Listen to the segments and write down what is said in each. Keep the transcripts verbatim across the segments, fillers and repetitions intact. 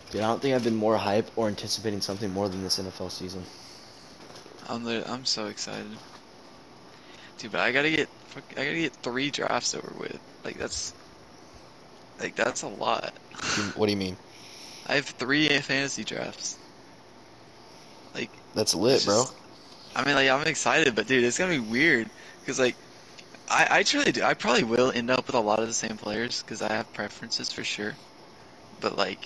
Dude, I don't think I've been more hype or anticipating something more than this N F L season. I'm lit I'm so excited. Dude, but I gotta get I gotta get three drafts over with. Like that's like that's a lot. Do you- What do you mean? I have three fantasy drafts. Like That's that's lit, bro. just I mean like I'm excited, but dude, it's gonna be weird because like I I truly do. I probably will end up with a lot of the same players because I have preferences for sure. But like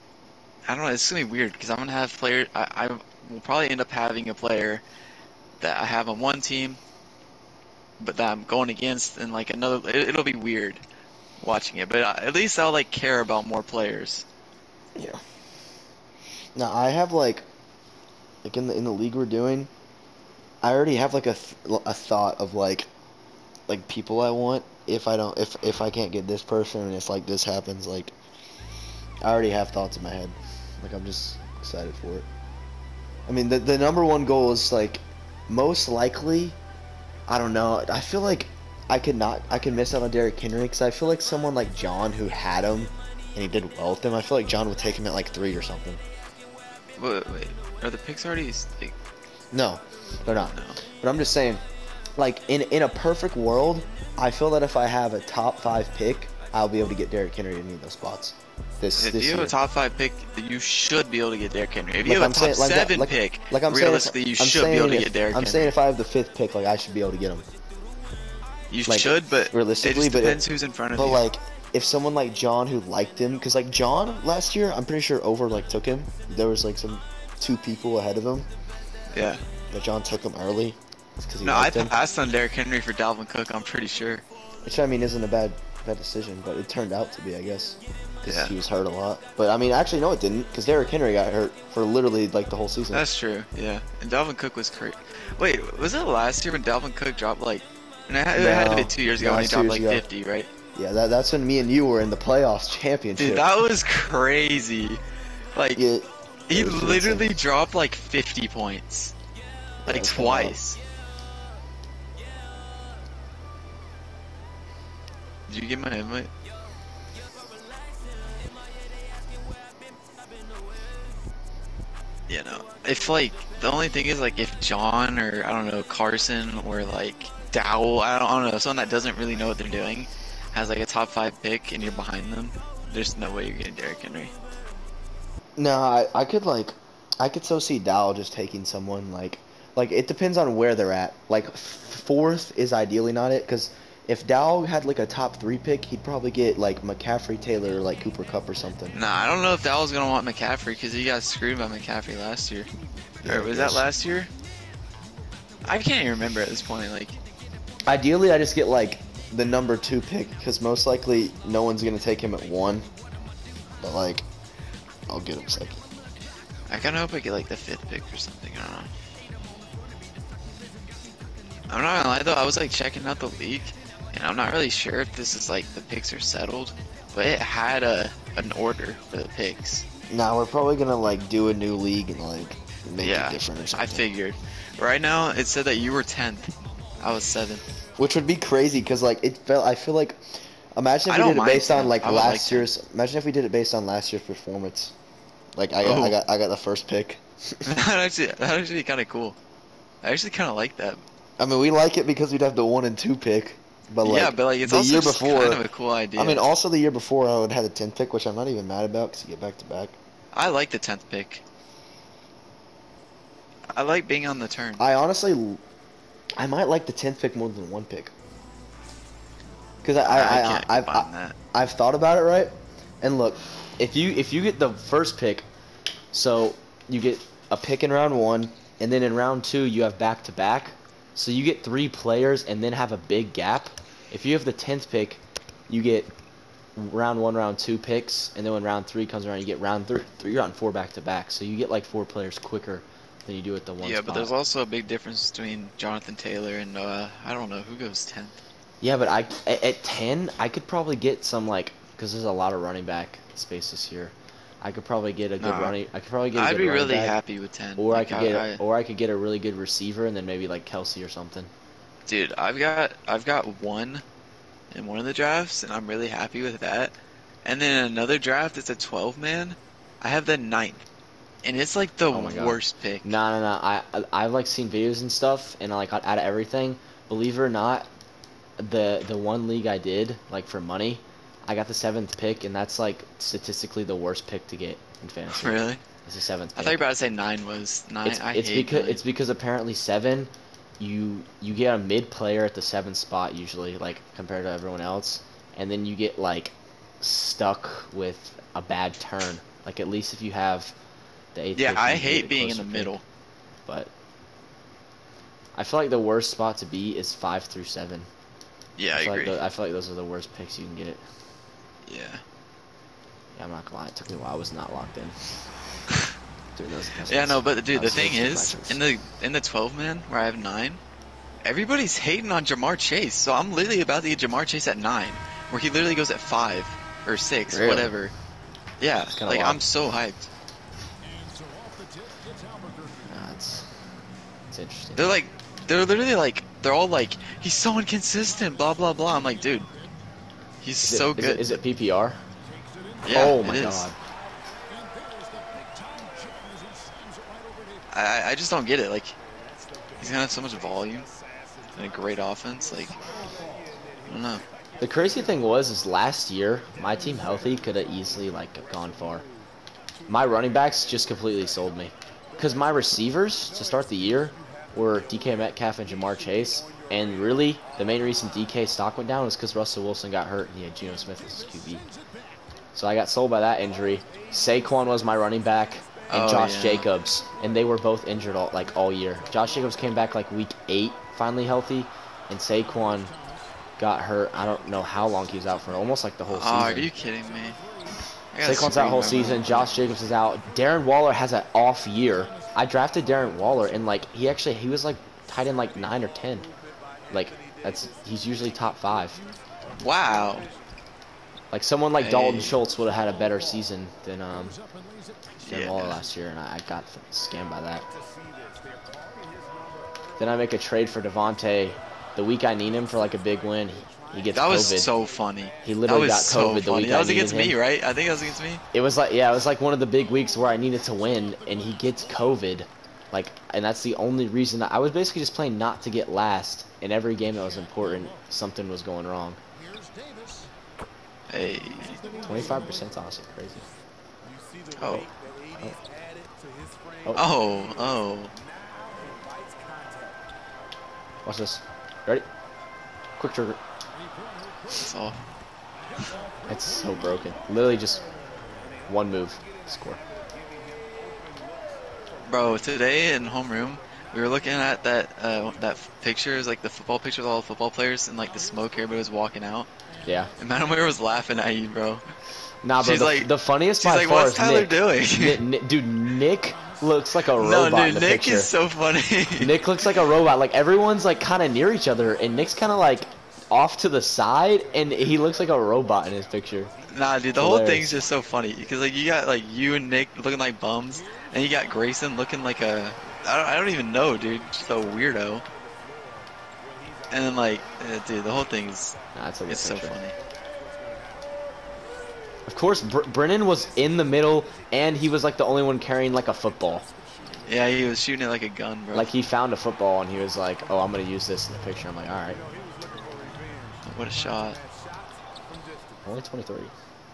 I don't know, it's gonna be weird because I'm gonna have player. I, I will probably end up having a player that I have on one team, but that I'm going against in like another. It, it'll be weird watching it, but uh, at least I'll like care about more players. Yeah. Now I have like, like in the in the league we're doing, I already have like a th a thought of like like people I want if I don't if if I can't get this person and if like this happens like I already have thoughts in my head. Like I'm just excited for it. I mean the the number one goal is like most likely I don't know. I feel like I could not I could miss out on Derrick Henry because I feel like someone like John who had him and he did well with him. I feel like John would take him at like three or something. Wait, wait, are the picks already like? No, they're not. No. But I'm just saying, like in in a perfect world, I feel that if I have a top five pick, I'll be able to get Derrick Henry in any of those spots. This If this you have year. a top five pick, you should be able to get Derrick Henry. If you Like have I'm a top saying, like that, seven like pick, like I'm saying, if, realistically, you I'm should be able saying to if get Derrick I'm Henry. saying if I have the fifth pick, like I should be able to get him. You Like should, but it realistically, just but depends it, who's in front of but you. like if someone like John who liked him, because like John last year, I'm pretty sure over like took him. There was like some two people ahead of him, Yeah. but John took him early because he No, I liked him. passed on Derrick Henry for Dalvin Cook, I'm pretty sure. Which I mean isn't a bad bad decision, but it turned out to be, I guess, because Yeah. he was hurt a lot. But I mean, actually, no, it didn't, because Derrick Henry got hurt for literally like the whole season. That's true, yeah. And Dalvin Cook was crazy. Wait, was it last year when Dalvin Cook dropped like? And it had, it had to be No, two years ago no, when he it's two dropped years like ago. fifty, right? Yeah, that that's when me and you were in the playoffs championship. Dude, that was crazy. Like, Yeah, he it was literally insane. dropped like fifty points, Yeah, it like was kinda wild. twice. Did you get my invite? You know, if like the only thing is like if John or I don't know Carson or like Dowell, I don't, I don't know, someone that doesn't really know what they're doing has like a top five pick and you're behind them, there's no way you're getting Derrick Henry. No, I I could like, I could so see Dow just taking someone like, like it depends on where they're at. Like f- fourth is ideally not it, because if Dow had like a top three pick, he'd probably get like McCaffrey, Taylor, or like Cooper Cup or something. Nah, I don't know if Dowell's gonna want McCaffrey because he got screwed by McCaffrey last year. Yeah, Or I was that guess. last year? I can't even remember at this point. Like, Ideally, I just get like the number two pick because most likely no one's gonna take him at one. But like, I'll get him second. I kind of hope I get like the fifth pick or something. I don't know. I'm not gonna lie though, I was like checking out the league, and I'm not really sure if this is like the picks are settled, but it had a an order for the picks. Now we're probably gonna like do a new league and like make Yeah, it different or something. I figured. Right now, it said that you were tenth. I was seventh. Which would be crazy because like it felt. I feel like. Imagine I if we don't did it mind based on tenth. like I would like last tenth. year's. Imagine if we did it based on last year's performance. Like I got, I Oh, got, I got the first pick. that actually, that actually kind of cool. I actually kind of like that. I mean, we like it because we'd have the one and two pick, but like Yeah, but like it's the also year just before. kind of a cool idea. I mean, also the year before I would have had the tenth pick, which I'm not even mad about because you get back to back. I like the tenth pick. I like being on the turn. I honestly, I might like the tenth pick more than one pick. Because I, I, I I, can't I've, combine I, that. I've thought about it, right? And look, if you if you get the first pick, so you get a pick in round one, and then in round two you have back to back, so you get three players and then have a big gap. If you have the tenth pick, you get round one, round two picks, and then when round three comes around, you get round three, three round four back to back. So you get like four players quicker than you do at the one Yeah, spot. but there's also a big difference between Jonathan Taylor and uh, I don't know who goes tenth. Yeah, but I at, at ten, I could probably get some like because there's a lot of running back space this year. I could probably get a good Nah, running. I could probably get a I'd good be running really back, happy with ten. or I Like could I, get, I, a, or I could get a really good receiver, and then maybe like Kelsey or something. dude, I've got I've got one in one of the drafts, and I'm really happy with that. And then another draft, it's a twelve man. I have the ninth, and it's like the Oh my god. worst pick. No, no, no. I, I I've like seen videos and stuff, and like out of everything, believe it or not, the the one league I did like for money, I got the seventh pick, and that's like statistically the worst pick to get in fantasy. Really? It's the seventh I thought you pick. were about to say nine was nine. It's I it's hate because nine. it's because apparently seven, you you get a mid player at the seventh spot usually, like compared to everyone else, and then you get like stuck with a bad turn. Like at least if you have the eighth Yeah, pick, I you usually get hate a being in closer the pick. middle. But I feel like the worst spot to be is five through seven. Yeah, I I feel like agree. the, I feel like those are the worst picks you can get. Yeah. Yeah, I'm not gonna lie. It took me a while. I was not locked in. Dude, those, those, Yeah, no, those, but dude, the those, thing those is, in questions. the in the twelve man where I have nine, everybody's hating on Jamar Chase. So I'm literally about to get Jamar Chase at nine, where he literally goes at five or six, Really? whatever. Yeah, It's kind of like wild. I'm so hyped. Uh, it's it's interesting. They're like, they're literally like, they're all like, he's so inconsistent, blah blah blah. I'm like, dude, he's Is it so is it good. is it P P R? Yeah, Oh it my is. god. I I just don't get it. Like, he's gonna have so much volume and a great offense. Like, I don't know. The crazy thing was is last year my team healthy could have easily like gone far. My running backs just completely sold me. Because my receivers to start the year were D K Metcalf and Jamar Chase. And really, the main reason D K stock went down was because Russell Wilson got hurt and he had Geno Smith as his Q B. So I got sold by that injury. Saquon was my running back, and Oh Josh yeah. Jacobs, and they were both injured all like all year. Josh Jacobs came back like week eight, finally healthy, and Saquon got hurt. I don't know how long he was out for, almost like the Oh, whole are season. you kidding me? I gotta Saquon's out scream whole right now. season. Josh Jacobs is out. Darren Waller has an off year. I drafted Darren Waller, and like he actually he was like tied in like nine or ten. Like that's he's usually top five. Wow. Like someone like Dalton Hey. Schultz would have had a better season than um Darren Waller Yeah. last year, and I, I got scammed by that. Then I make a trade for Devontae the week I need him for like a big win. He, he gets That was COVID. so funny. He That literally was got so COVID the funny. week That I was needed against him. me, right? I think that was against me. It was like yeah, it was like one of the big weeks where I needed to win, and he gets COVID. Like, and that's the only reason that I was basically just playing not to get last. In every game that was important, something was going wrong. Hey. twenty-five percent is honestly crazy. Oh. Oh, oh, oh. Oh. Oh. Watch this. Ready? Quick trigger. That's all. It's so broken. Literally just one move. Score. Bro, today in homeroom, we were looking at that uh, that picture, it was like the football picture with all the football players and like the smoke everybody was walking out. Yeah. And Madam Ware was laughing at you, bro. Nah, bro. She's The, like, the funniest she's by like, far what's is Tyler Nick. doing? Nick, Nick. Dude, Nick looks like a No, robot in dude, the Nick is picture. so funny. Nick looks like a robot. Like everyone's like kind of near each other, and Nick's kind of like off to the side, and he looks like a robot in his picture. Nah, dude, It's the whole thing's hilarious. just so funny because like you got like you and Nick looking like bums, and you got Grayson looking like a I don't, I don't even know, dude, just a weirdo. And then like, uh, dude, the whole thing's Nah, it's a good it's so picture. funny. Of course, Br- Brennan was in the middle, and he was like the only one carrying like a football. Yeah, he was shooting it like a gun, bro. Like he found a football, and he was like, "Oh, I'm gonna use this in the picture." I'm like, "All right." What a shot. Only twenty-three.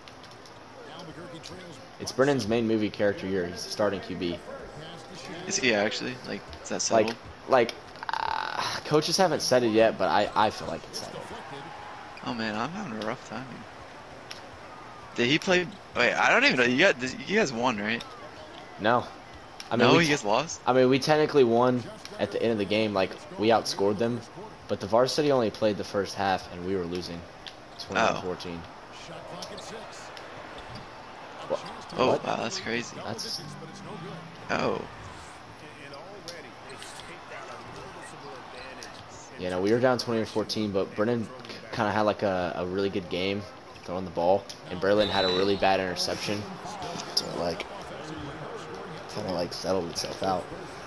It's Brennan's main movie character year. He's the starting Q B. Is he actually? Like, is that Like, settled? like, uh, coaches haven't said it yet, but I, I feel like it's settled. Oh man, I'm having a rough time. Did he play? Wait, I don't even know. You got you guys won, right? No, I mean, No, we you t- guys lost. I mean, we technically won at the end of the game. Like, we outscored them, but the varsity only played the first half, and we were losing, twenty-one fourteen. What? Oh, What? wow, that's crazy. That's Oh, you know, we were down twenty or fourteen, but Brennan kind of had like a, a really good game throwing the ball, and Berlin had a really bad interception. So it, like, kind of like settled itself out.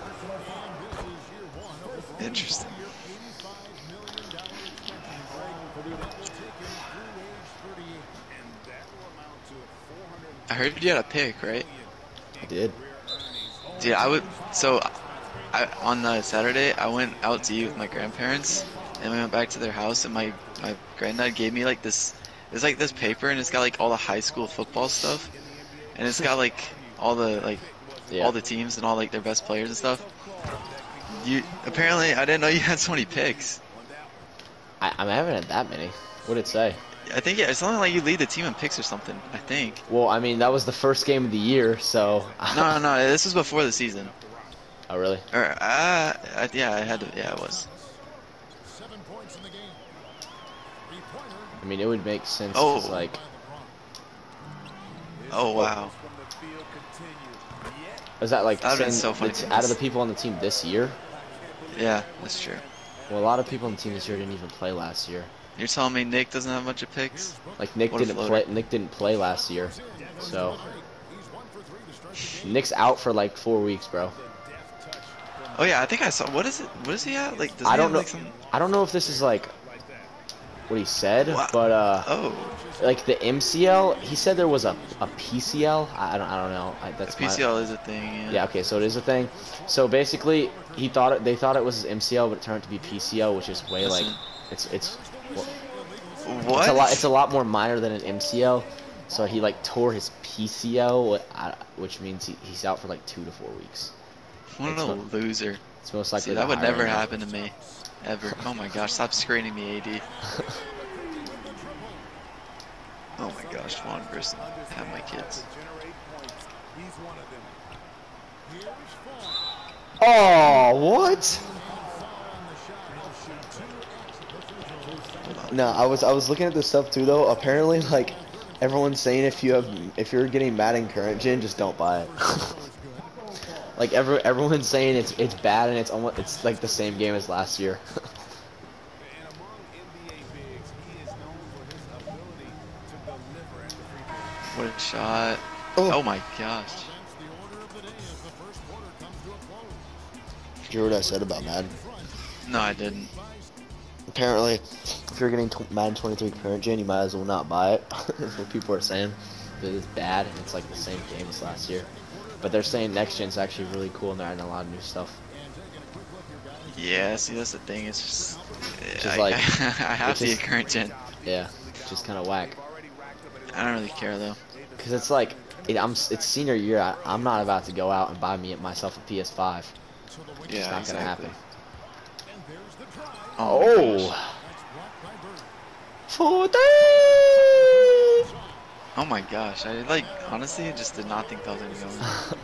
interesting. I heard you had a pick, right? I did. Dude, I would. So I on uh, Saturday, I went out to eat with my grandparents, and we went back to their house, and my my granddad gave me like this. It's like this paper, and it's got like all the high school football stuff, and it's got like all the like Yeah. all the teams and all like their best players and stuff. You apparently I didn't know you had so many picks. I, I haven't had that many. What did it say? I think yeah, it's something like you lead the team in picks or something. I think. Well, I mean, that was the first game of the year, so. No, no, no. This was before the season. Oh, really? Or uh, I, yeah, I had to. Yeah, it was. I mean, it would make sense because, Oh, like. oh wow. Is that like That'd been saying so funny that's to out of the miss. people on the team this year? Yeah, that's true. Well, a lot of people on the team this year didn't even play last year. You're telling me Nick doesn't have a bunch of picks? Like Nick What a didn't floater. play. Nick didn't play last year, so Nick's out for like four weeks, bro. Oh yeah, I think I saw. What is it? What is he at? Like, does I he don't have know. like some? I don't know if this is like what he said, What? but uh, Oh, like the M C L, he said there was a a P C L. I I don't I don't know. I, the that's my P C L is a thing. Yeah. yeah. Okay, so it is a thing. So basically, he thought it. They thought it was his M C L, but it turned out to be P C L, which is way like Listen. it's it's well, it's a lot. It's What? a lot more minor than an M C L. So he like tore his P C L, wh- I- which means he, he's out for like two to four weeks. What It's a mo- loser. it's most See, likely to that would hire never him now. happen to me, ever. Oh my gosh, stop screening me, A D. Oh my gosh, Juan versus have my kids. Oh, what? Hold on. No, I was I was looking at this stuff too though. Apparently, like everyone's saying, if you have if you're getting Madden current gen, just don't buy it. Like every everyone's saying it's it's bad and it's almost it's like the same game as last year. What a shot. Oh, Oh my gosh. did you hear what I said about Madden? No, I didn't. Apparently, if you're getting tw Madden twenty-three current gen, you might as well not buy it. That's what people are saying. That it's bad and it's like the same game as last year. But they're saying next gen's actually really cool and they're adding a lot of new stuff. Yeah, see, that's the thing. It's just. Which is I, like, I, I have which to is get current gen. yeah, just kind of whack. I don't really care though. Cause it's like it, I'm it's senior year. I, I'm not about to go out and buy me myself a P S five. It's Yeah, just not exactly. gonna happen. Oh, my gosh. Oh, for three! Oh my gosh. I like honestly just did not think that was gonna go in.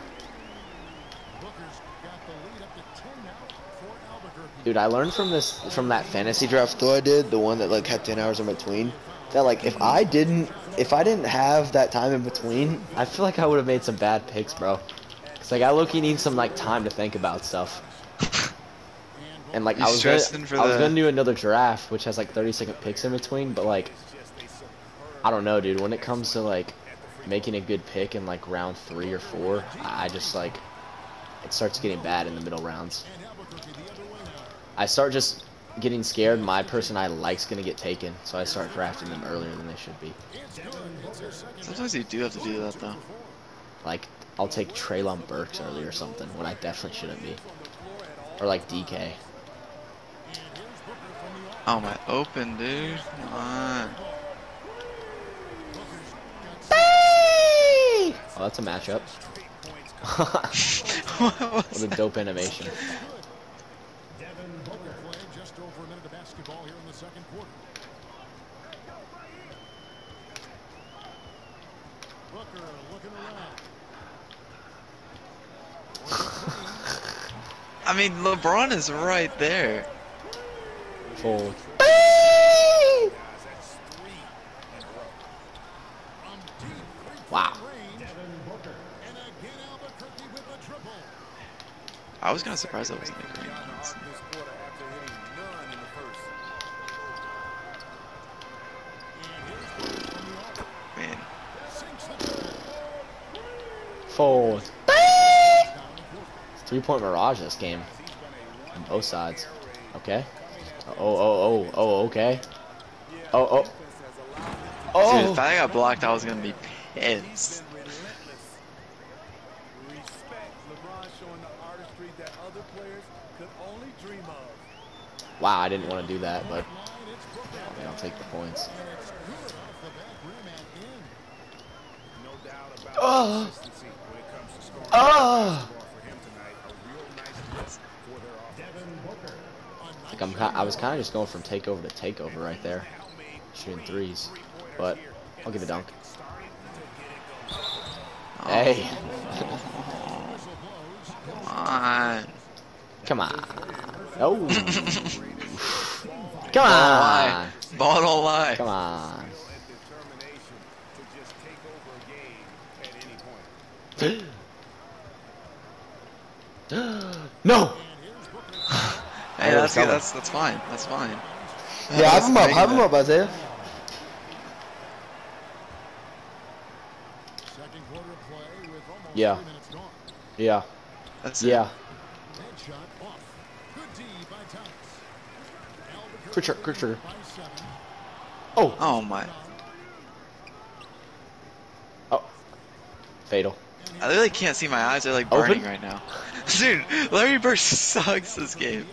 Dude, I learned from this from that fantasy draft though I did, the one that like had ten hours in between. That like if I didn't if I didn't have that time in between, I feel like I would have made some bad picks, bro. Cause like I low-key need some like time to think about stuff. And like You I was gonna, stressing for I was the- gonna do another draft which has like thirty second picks in between, but like I don't know, dude. When it comes to like making a good pick in like round three or four, I I just like it starts getting bad in the middle rounds. I start just getting scared my person I like's gonna get taken, so I start drafting them earlier than they should be. Sometimes you do have to do that though. Like I'll take Traylon Burks early or something when I definitely shouldn't be, or like D K. Oh my open dude. Come on. Oh, that's a matchup. What What was a that? dope animation. I mean, LeBron is right there. Fold. Wow. I was kind of surprised that wasn't a green. Man, Fold. It's three-point mirage this game. On both sides. Okay. Oh, oh, oh, oh, okay. Oh, oh. dude, Oh! if I got blocked, I was gonna be pissed. Wow, I didn't want to do that, but I mean, I'll take the points. Oh! Oh! Like I'm, I was kind of just going from takeover to takeover right there, shooting threes, but I'll give a dunk. Oh, Hey, come on. come on! Oh, come Ball don't lie. on! Ball don't lie. Come on! No! I Hey, heard it that's good. coming. That's that's fine. That's fine. Yeah, have Let's him up. bang Have him that. up, Isaiah. Yeah. Yeah. That's Yeah. it. Quick shot, quick trigger. Oh. Oh my. Oh. Fatal. I literally can't see. My eyes are like Open? burning right now. Dude, Larry Bird sucks this game.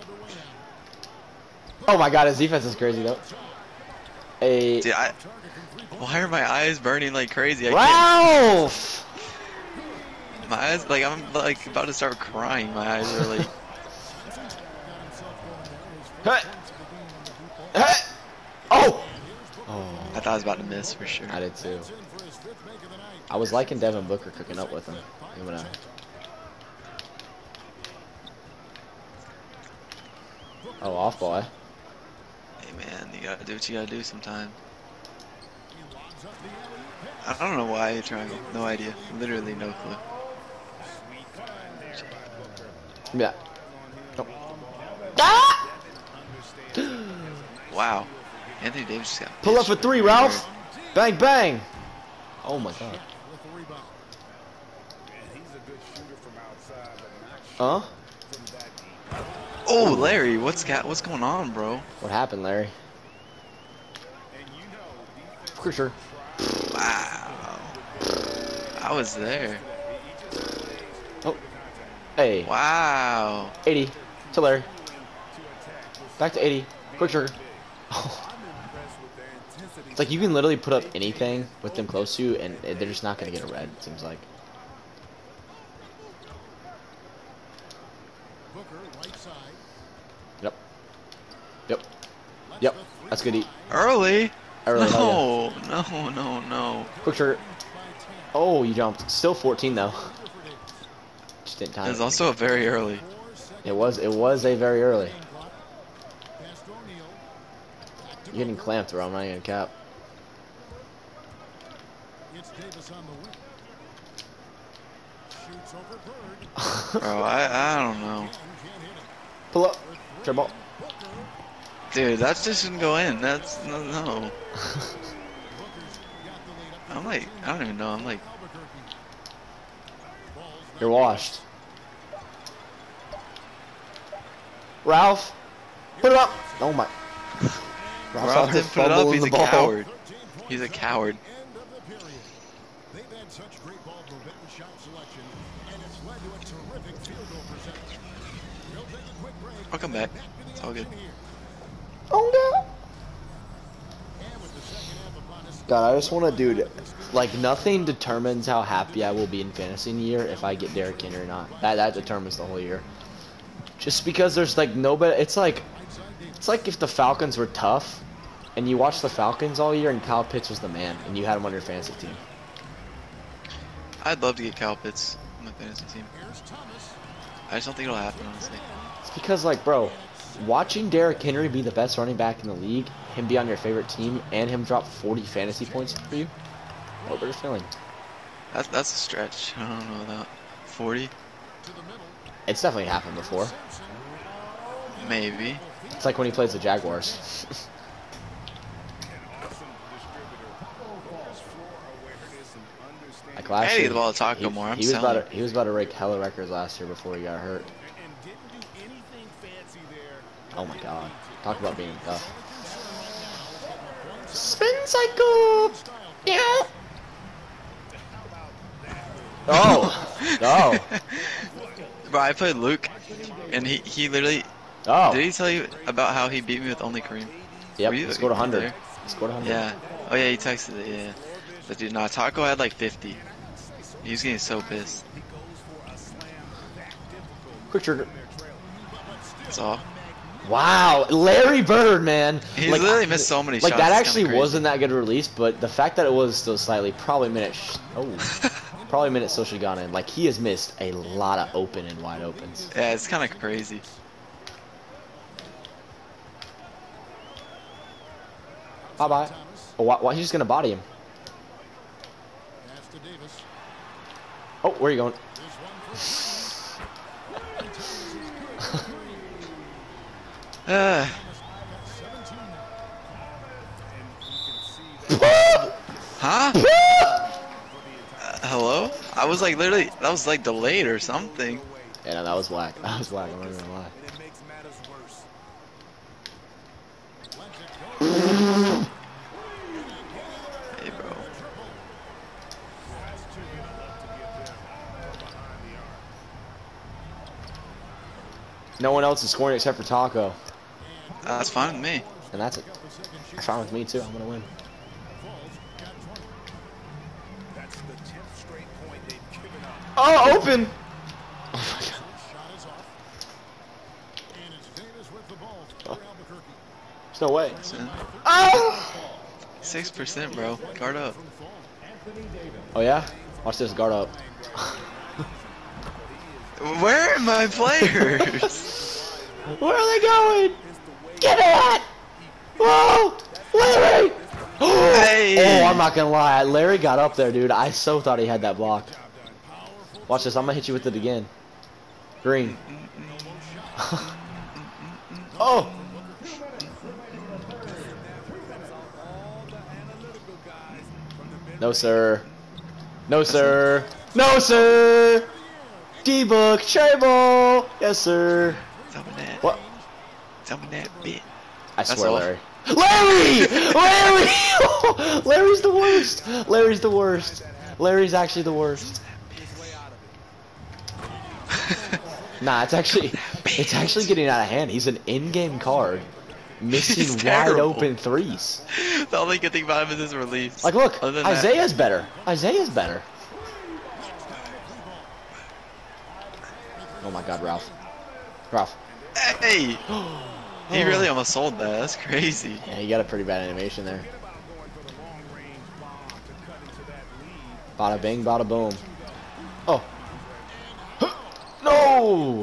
Oh my god, his defense is crazy though. A Dude, I. Why are my eyes burning like crazy? I can't. Ralph! My eyes, like I'm like about to start crying. My eyes are like. Hey! Hey! Oh! Oh. I thought I was about to miss for sure. I did too. I was liking Devin Booker cooking up with him. I'm gonna... Oh, off ball. Hey man, you gotta do what you gotta do sometime. I don't know why you're trying. No idea. Literally no clue. Yeah. Oh. Ah! Wow. Anthony Davis just got Pull up pitched for three, very Ralph. hard. Bang, bang. Oh my god. Huh? Oh, Larry, what's got what's going on, bro? What happened, Larry? For sure. Wow. I was there. Oh. Hey. Wow. eighty. To Larry. Back to eighty. Quick trigger. Oh. It's like you can literally put up anything with them close to you, and they're just not going to get a red, it seems like. Yep. Yep. Yep. That's good eat. Early? Early, hell No, no, no, no. Quick trigger. Oh, you jumped. Still fourteen though. Just didn't time It was it. also very early. It was. It was a very early. You're getting clamped, bro. I'm not even cap. Bro, I, I don't know. Pull up. Dribble. Dude, that just shouldn't go in. That's, no, no. I'm like, I don't even know. I'm like, You're washed. Ralph. Put it up. Oh my. Ralph's out Ralph here didn't put it up. fumbling He's the a ball. coward. He's a coward. I'll come back. It's all good. Oh no. God, I just want to, dude. Like nothing determines how happy I will be in fantasy in a year if I get Derrick Henry or not. That that determines the whole year. Just because there's like nobody. It's like, it's like if the Falcons were tough, and you watched the Falcons all year, and Kyle Pitts was the man, and you had him on your fantasy team. I'd love to get Kyle Pitts on my fantasy team. I just don't think it'll happen, honestly. It's because, like, bro, watching Derrick Henry be the best running back in the league, him be on your favorite team, and him drop forty fantasy points for you, what we're feeling. That's that's a stretch. I don't know about forty. It's definitely happened before. Maybe. It's like when he plays the Jaguars. Like I last gotta year, get the ball to Tacko he, more. I'm he was selling. about to, he was about to break hella records last year before he got hurt. Oh my god. Talk about being tough. Spin cycle! Yeah! Oh! Oh! Bro, I played Luke. And he he literally Oh. did he tell you about how he beat me with only Kareem? Yep. Were you, He scored were you one hundred. there? He scored one hundred. Yeah. Oh yeah, he texted it. Yeah. But dude, nah, Taco had like fifty. He was getting so pissed. Quick trigger. That's all. Wow, Larry Bird, man. He's like, literally missed so many like shots. that It's actually kinda wasn't crazy. that good a release, but the fact that it was still slightly, probably minute. Sh oh, probably minute still should have gone in. Like he has missed a lot of open and wide opens. Yeah, it's kind of crazy. Bye bye. Oh, why, why he's just gonna body him? Oh, where are you going? Uh, huh? Uh, hello? I was like literally, that was like delayed or something. Yeah, no, that was whack. That was whack. I'm not even gonna lie. Hey, bro. No one else is scoring except for Taco, That's fine with me. and that's it. That's fine with me too. I'm gonna win. Oh, open! Oh my god. Oh. There's no way. Oh! Six percent, bro. Guard up. Oh yeah? Watch this. Guard up. Where are my players? Where are they going? Get it! Whoa! Larry! Hey! Oh, I'm not gonna lie. Larry got up there, dude. I so thought he had that blocked. Watch this. I'm gonna hit you with it again. Green. Oh! No, sir. No, sir. No, sir! D-book, Trable! Yes, sir. Tell me that. What? Tell me that bit. I That's swear, all. Larry. Larry! Larry! Larry's the worst. Larry's the worst. Larry's actually the worst. Nah, it's actually it's actually getting out of hand. He's an in-game card, missing He's wide terrible. open threes. The only good thing about him is his release. Like, look, Other than that- Isaiah's better. Isaiah's better. Oh my God, Ralph. Ralph. Hey! He really almost sold that. That's crazy. Yeah, he got a pretty bad animation there. Bada bing, bada boom. Oh. No!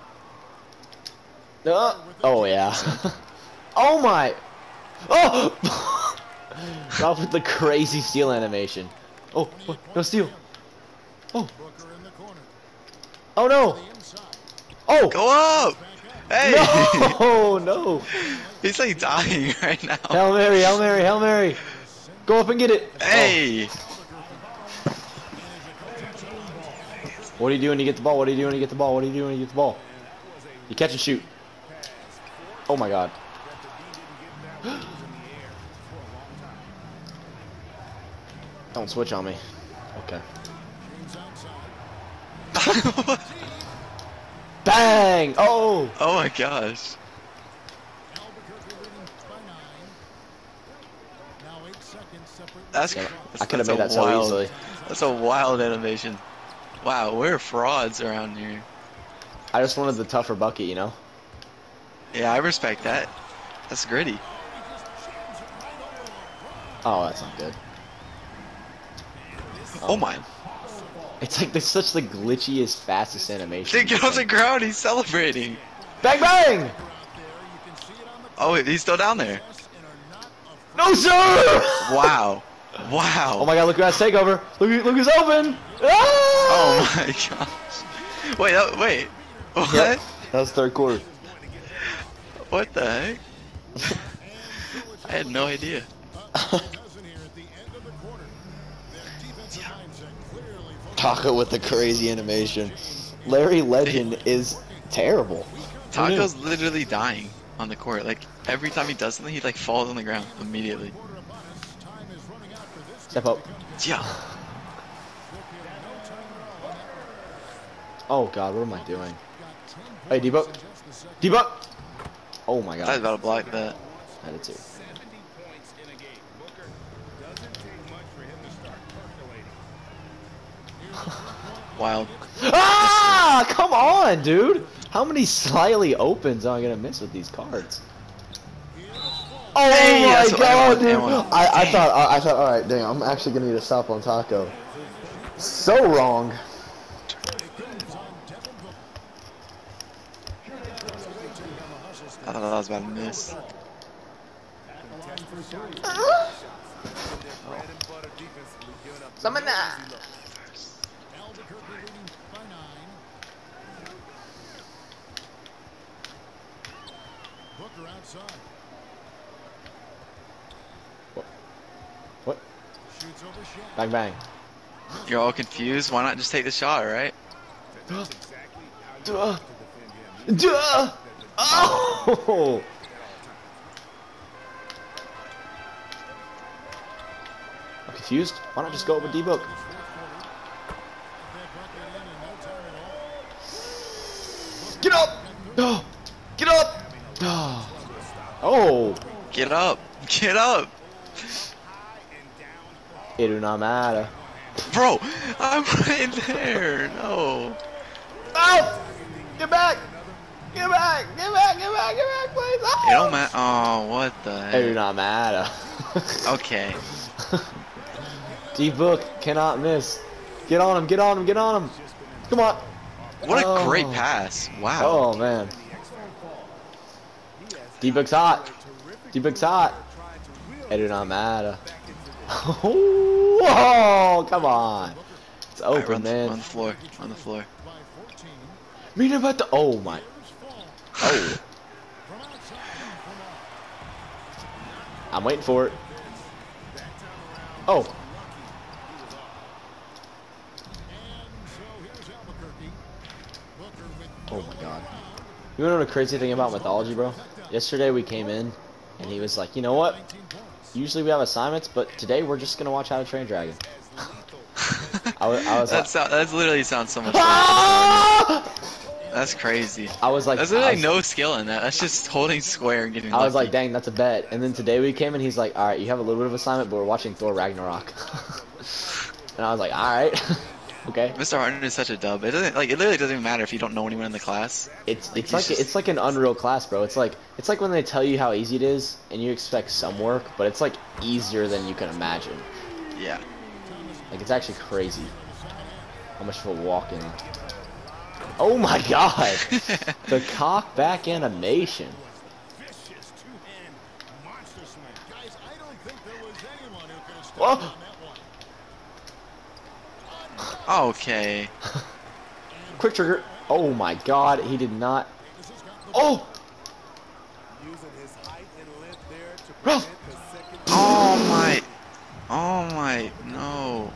Uh, oh, yeah. Oh, my. Oh! Ralph with the crazy steal animation. Oh, what? No steal. Oh. Oh, no. Oh. Go up! Hey! No, no. He's like dying right now. Hail Mary, Hail Mary, Hail Mary. Go up and get it. Hey! Oh. What do you do when you get the ball? What do you do when you get the ball? What do you do when you get the ball? You catch and shoot. Oh my God. Don't switch on me. Okay. Bang! Oh! Oh my gosh. That's, Yeah, that's I could have that's made a that so wild- easily. That's a wild animation. Wow, we're frauds around here. I just wanted the tougher bucket, you know? Yeah, I respect that. That's gritty. Oh, that's not good. Oh my. It's like there's such the glitchiest, fastest animation. Dude, get off the ground, he's celebrating. Bang bang! Oh, wait, he's still down there. No sir! Wow. Wow. Oh my God! Look who has takeover! Look, who- look who's open! Ah! Oh my gosh. Wait, that, wait. What? Yep, that was third quarter. What the heck? I had no idea. Tacko with the crazy animation. Larry Legend is terrible. Taco's literally dying on the court. Like, every time he does something, he like falls on the ground immediately. Step up. Yeah. Oh God, what am I doing? Hey, D-Book. D-Book. Oh my I thought I was God. about to block that. I did too. Wild. Ah! Come on, dude. How many slyly opens am I gonna miss with these cards? Oh Hey, my that's what I God, want. dude! I want. I, I Dang. thought I, I thought all right, dang, I'm actually gonna need to stop on Tacko. So wrong. I thought I was about to miss. Summon that. What? What? Bang bang. You're all confused. Why not just take the shot, right? Duh. Duh. Oh! I'm confused. Why not just go with D-Book? Get up! No! Get up! Oh! Get up. Get up. It do not matter. Bro, I'm right there. No. Oh! Get back! Get back! Get back! Get back! Get back, please! Oh! It don't matter. Oh, what the It do heck? not matter. Okay. D-Book cannot miss. Get on him! Get on him! Get on him! Come on! What a Oh. great pass. Wow. Oh man. D-Book's hot. D-Book's hot. It do not matter. Oh, come on. It's All right, open, run, man. on the floor. On the floor. Mean about the. Oh my. Oh. I'm waiting for it. Oh. Oh my God. You wanna know the crazy thing about mythology, bro? Yesterday we came in, and he was like, you know what? Usually we have assignments, but today we're just gonna watch How to Train Dragon. I was, I was That's like, that's literally sounds so much fun. ah! That's crazy. I was like, There's I literally was, no skill in that. That's just holding square and getting I was lucky. like, dang, that's a bet. And then today we came and he's like, all right, you have a little bit of assignment, but we're watching Thor Ragnarok. And I was like, all right, okay. Mister Harden is such a dub. It doesn't like it literally doesn't even matter if you don't know anyone in the class. It's Like, it's he's like just- it's like an unreal class, bro. It's like it's like when they tell you how easy it is, and you expect some work, but it's like easier than you can imagine. Yeah. Like it's actually crazy how much of a walk-in. Oh my God, the cock back animation. Whoa. Okay. Quick trigger. Oh my God, he did not. Oh. Ralph. Oh my. Oh my. No.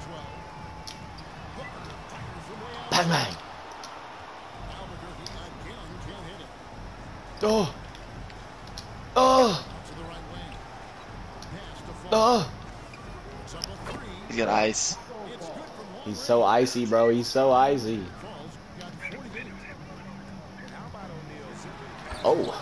Bang bang. Oh. Oh. Oh. He's got ice. He's so icy, bro. He's so icy. Oh.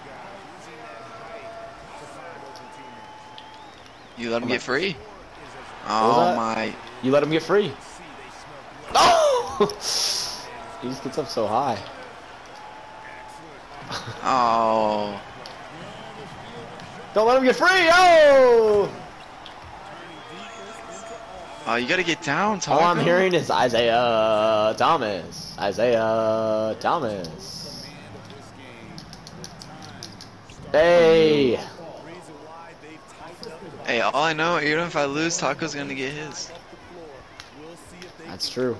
You let him get free? was Oh that? my. You let him get free. Oh! He just gets up so high. Oh. Don't let him get free. Oh! Oh, you gotta get down, Tacko. All I'm hearing is Isaiah Thomas. Isaiah Thomas. Hey. Hey, all I know, even if I lose, Taco's gonna get his. That's true.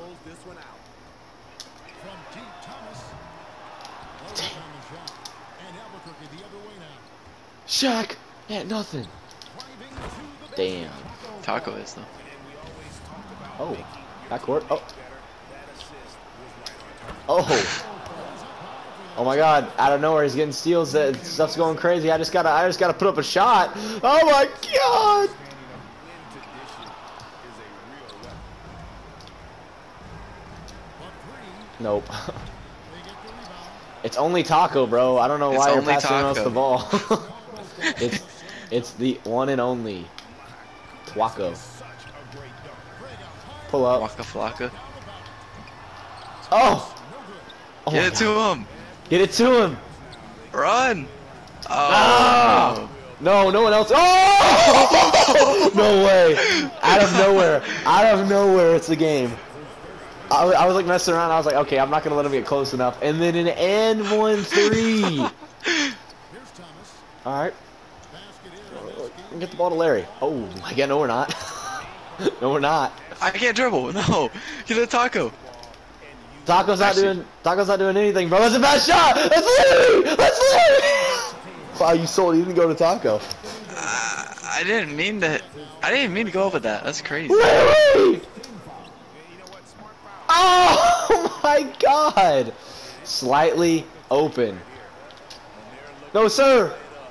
Shaq. Yeah, nothing. Damn. Tacko is though. Oh. Backcourt. Oh. Oh. Oh my God! Out of nowhere, he's getting steals. That stuff's going crazy. I just gotta, I just gotta put up a shot. Oh my God! Nope. It's only Taco, bro. I don't know It's why you're only passing us the Taco. ball. it's it's the one and only Tacko. Pull up. Waka Flocka. Oh! Oh Get my it God. to him. Get it to him. Run. Ah! Oh No, no one else. Oh! No way. Out of nowhere. Out of nowhere, it's a game. I, was- I was like messing around. I was like, okay, I'm not going to let him get close enough. And then an and one three. All right. Get the ball to Larry. Oh, yeah, no, we're not. No, we're not. no. I can't dribble. No. Get a Taco. Taco's not Actually- doing. Taco's not doing anything, bro. That's a bad shot. That's Larry. That's Larry. Wow, you sold. You didn't go to Taco. Uh, I didn't mean to. I didn't mean to go up with that. That's crazy. Larry! Oh my God! Slightly open. No, sir.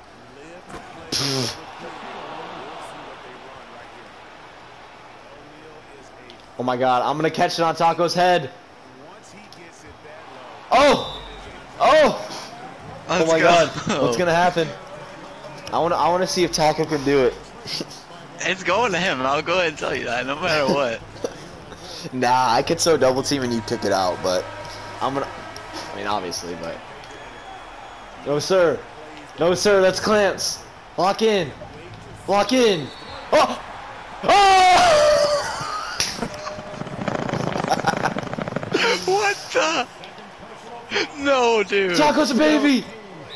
Oh my God! I'm gonna catch it on Taco's head. Oh! Oh! Let's Oh my go. God! What's gonna happen? I wanna. I wanna see if Taco can do it. It's going to him. I'll go ahead and tell you that, no matter what. Nah, I could so double team and you kick it out, but I'm gonna. I mean, obviously, but no, sir. No, sir. That's clamps. Lock in. Lock in. Oh! Oh! What the? No, dude. Taco's a baby.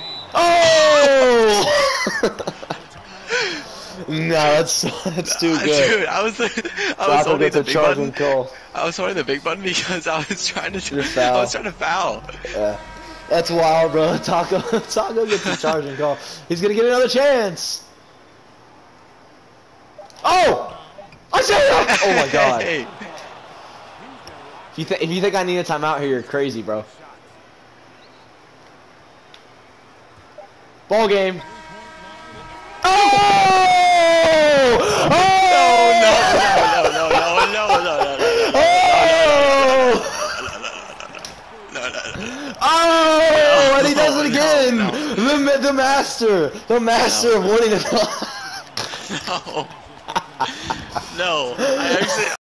Oh! No, that's that's too Uh, good. Dude, I was I was Taco holding gets the a big charging button. call. I was holding the big button because I was trying to. You're foul. I was trying to foul. Yeah. That's wild, bro. Taco, Taco gets a charging call. He's gonna get another chance. Oh! I said it! Oh my God. Hey. If you, th if you think I need a timeout here, you're crazy, bro. Ball game. Oh! Oh! No, no, no, no, no, no, no, no, no, Oh! no, no, no. Oh! And he does it No, again. no, The the master, the master No. of winning it. No. No. I actually